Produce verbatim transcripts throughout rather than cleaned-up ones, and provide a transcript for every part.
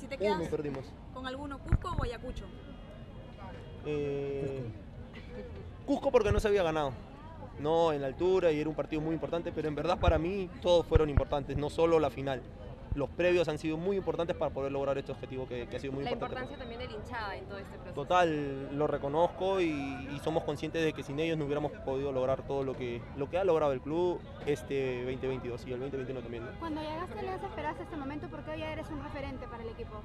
Si te quedas Uno perdimos. con alguno, Cusco o Ayacucho. Eh, Cusco porque no se había ganado. No en la altura y era un partido muy importante, pero en verdad para mí todos fueron importantes, no solo la final. Los previos han sido muy importantes para poder lograr este objetivo que, que ha sido muy La importante. importancia también de la hinchada en todo este proceso. Total, lo reconozco y, y somos conscientes de que sin ellos no hubiéramos podido lograr todo lo que, lo que ha logrado el club este veinte veintidós y el veinte veintiuno también, ¿no? Cuando llegaste a Alianza esperaste este momento porque hoy ya eres un referente para el equipo.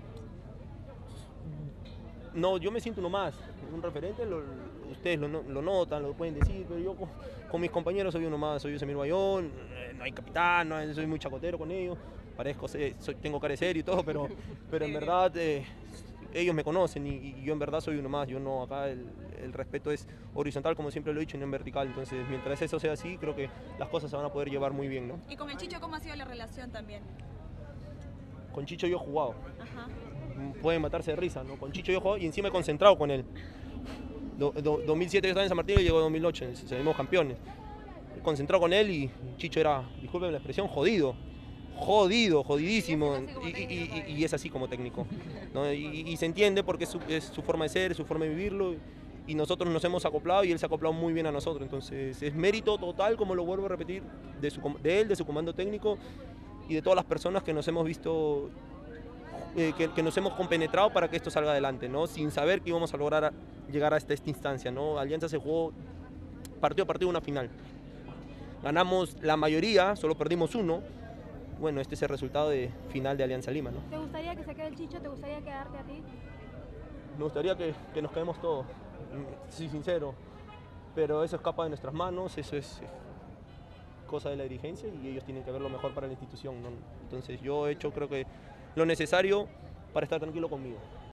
No, yo me siento uno más, un referente, lo, ustedes lo, lo notan, lo pueden decir, pero yo con, con mis compañeros soy uno más, soy Yosemir Bayón, eh, no hay capitán, no hay, soy muy chacotero con ellos, parezco, soy, tengo cara de serio y todo, pero, pero en verdad eh, ellos me conocen y, y yo en verdad soy uno más, yo no, acá el, el respeto es horizontal como siempre lo he dicho y no en vertical, entonces mientras eso sea así creo que las cosas se van a poder llevar muy bien, ¿no? Y con el Chicho, ¿cómo ha sido la relación también? Con Chicho yo he jugado. Ajá. Pueden matarse de risa, ¿no? Con Chicho yo he jugado y encima he concentrado con él. Do, do, dos mil siete yo estaba en San Martín y llegó dos mil ocho, salimos campeones. He concentrado con él y Chicho era, disculpen la expresión, jodido. Jodido, jodidísimo. Y, y, y, y es así como técnico, ¿no? y, y se entiende porque es su, es su forma de ser, es su forma de vivirlo. Y nosotros nos hemos acoplado y él se ha acoplado muy bien a nosotros. Entonces es mérito total, como lo vuelvo a repetir, de, su, de él, de su comando técnico y de todas las personas que nos hemos visto, eh, que, que nos hemos compenetrado para que esto salga adelante, ¿no? Sin saber que íbamos a lograr a, llegar hasta esta instancia, ¿no? Alianza se jugó partido a partido una final. Ganamos la mayoría, solo perdimos uno. Bueno, este es el resultado de final de Alianza Lima, ¿no? ¿Te gustaría que se quede el Chicho? ¿Te gustaría quedarte a ti? Me gustaría que, que nos quedemos todos, soy sincero, pero eso escapa de nuestras manos, eso es cosa de la dirigencia y ellos tienen que ver lo mejor para la institución, ¿no? Entonces yo he hecho creo que lo necesario para estar tranquilo conmigo.